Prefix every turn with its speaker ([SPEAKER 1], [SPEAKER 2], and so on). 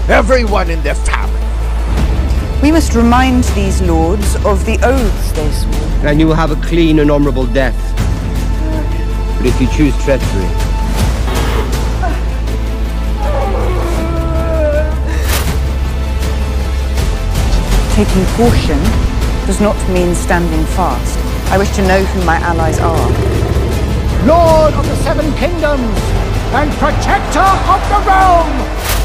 [SPEAKER 1] everyone in their family.
[SPEAKER 2] We must remind these lords of the oaths they swore.
[SPEAKER 3] And you will have a clean and honorable death. But if you choose treachery,
[SPEAKER 2] taking caution does not mean standing fast. I wish to know who my allies are.
[SPEAKER 1] Lord of the Seven Kingdoms and protector of the realm!